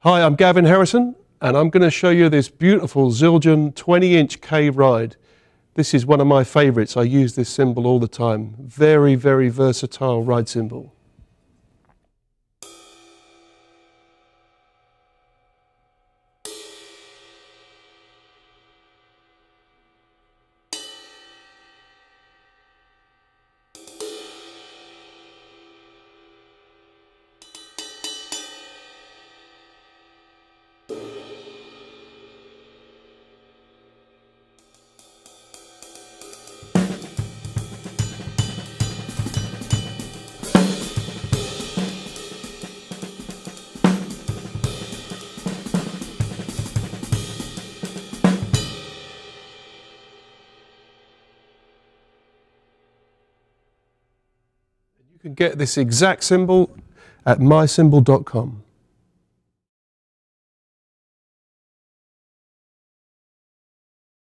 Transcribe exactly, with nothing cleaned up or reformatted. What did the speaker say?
Hi, I'm Gavin Harrison, and I'm going to show you this beautiful Zildjian twenty inch K ride. This is one of my favourites. I use this cymbal all the time. Very, very versatile ride cymbal. You can get this exact cymbal at my cymbal dot com.